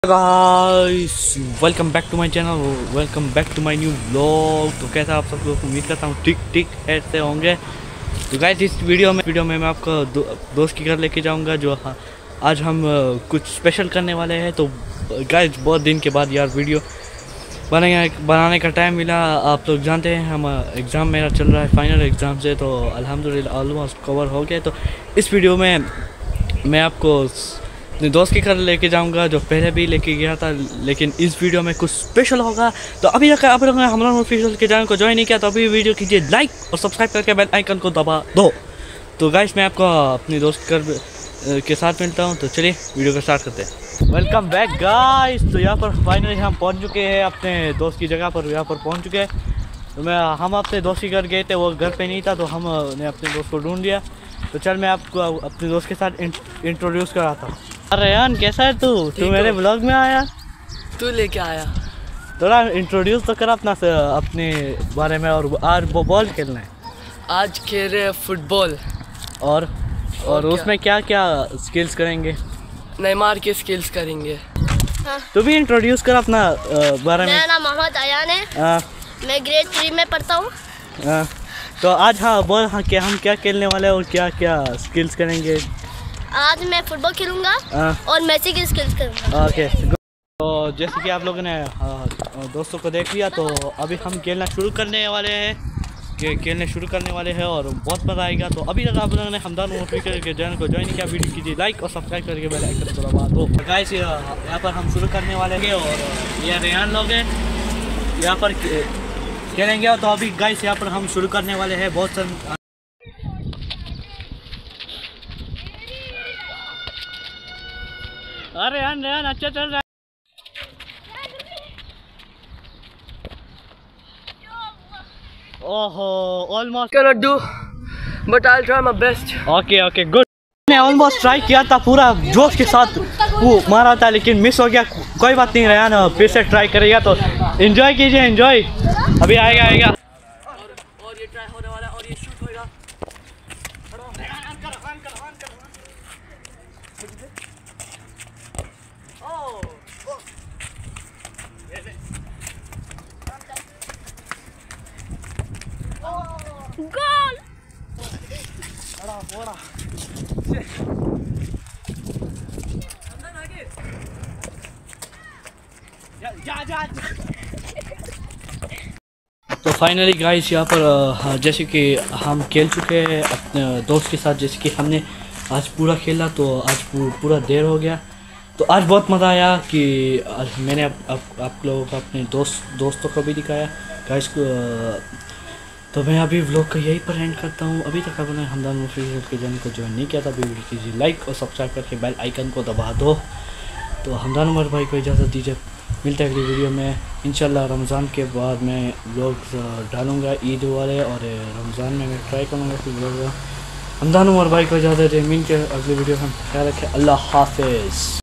Guys welcome back to my channel, welcome back to my new vlog. तो कैसा आप सब लोग, उम्मीद करता हूँ ठीक ऐसे होंगे। तो गाइस इस वीडियो में मैं आपको दोस्त के घर लेके जाऊँगा, जो आज हम कुछ स्पेशल करने वाले हैं। तो गाइस बहुत दिन के बाद यार वीडियो बनाने का टाइम मिला। आप लोग जानते हैं हम एग्ज़ाम मेरा चल रहा है, फाइनल एग्ज़ाम से, तो अल्हम्दुलिल्लाह ऑलमोस्ट कवर हो गए। तो इस वीडियो में मैं आपको अपने दोस्त के घर लेके जाऊंगा, जो पहले भी लेके गया था, लेकिन इस वीडियो में कुछ स्पेशल होगा। तो अभी तक आप लोगों ने हमारा ऑफिशियल के चैनल को ज्वाइन नहीं किया तो अभी वीडियो कीजिए लाइक और सब्सक्राइब करके बेल आइकन को दबा दो। तो गाइस मैं आपको अपने दोस्त घर के साथ मिलता हूं, तो चलिए वीडियो को स्टार्ट करते हैं। Welcome back guys. तो यहाँ पर फाइनली हम पहुँच चुके हैं अपने दोस्त की जगह पर, यहाँ पर पहुँच चुके हैं। तो हम अपने दोस्त के घर गए थे, वो घर पर नहीं था, तो हमने अपने दोस्त को ढूंढ लिया। तो चल मैं आपको अपने दोस्त के साथ इंट्रोड्यूस कराता हूँ। अरे यान कैसा है तू मेरे ब्लॉग में आया, तू लेके आया। थोड़ा इंट्रोड्यूस तो कर अपने बारे में। और आज वो बॉल खेलना है, आज खेल रहे फुटबॉल। और उसमें क्या क्या स्किल्स करेंगे? नेमार के स्किल्स करेंगे। तू भी इंट्रोड्यूस कर अपना बारे में। मेरा नाम मोहम्मद अयान है, मैं ग्रेड 3 में पढ़ता हूँ। तो आज बोल हम क्या खेलने वाले हैं और क्या क्या स्किल्स करेंगे? आज मैं फुटबॉल खेलूंगा और मैसी की स्किल्स करूंगा। ओके। तो जैसे कि आप लोगों ने दोस्तों को देख लिया, तो अभी हम खेलना शुरू करने वाले हैं और बहुत मज़ा आएगा। तो अभी तक आप लोगों ने हमदान मोटिवेटर के चैनल को ज्वाइन किया, वीडियो कीजिए लाइक और सब्सक्राइब करके बेल आइकन को दबा दो। गाइस यहाँ पर हम शुरू करने वाले हैं और ये रेहान लोग हैं यहाँ पर खेलेंगे। तो अभी गाइस यहाँ पर हम शुरू करने वाले हैं। बहुत सारे अरे रेहान अच्छा चल रहा है। ओहो almost cannot do but I'll try my best। Okay good. मैंने ऑलमोस्ट ट्राई किया था, पूरा जोश के साथ वो मारा था, लेकिन मिस हो गया। कोई बात नहीं, रेहान फिर से ट्राई करेगा। तो एंजॉय कीजिए, एंजॉय अभी आएगा। और ये ट्राई होने वाला है और ये शूट होगा। गोल! तो फाइनली गाइस यहाँ पर जैसे कि हम खेल चुके हैं अपने दोस्त के साथ। जैसे कि हमने आज पूरा खेला, तो आज पूरा देर हो गया। तो आज बहुत मज़ा आया कि आज मैंने आप लोगों को अपने दोस्तों को भी दिखाया गाइस को। तो मैं अभी व्लॉग का यही पर एंड करता हूँ। अभी तक आपने हमदान ऑफिशियल के चैनल को ज्वाइन नहीं किया था, अभी वीडियो कीजिए लाइक और सब्सक्राइब करके बेल आइकन को दबा दो। तो हमदान उमर भाई को इजाज़त दीजिए, मिलता है अगली वीडियो में इंशाल्लाह। रमज़ान के बाद मैं व्लॉग डालूँगा ईद वाले, और रमज़ान में मैं ट्राई करूँगा कि व्लॉग। हमदान उमर भाई को इजाज़त दे, मिलकर अगली वीडियो में ख्याल रखें। अल्लाह हाफिज़।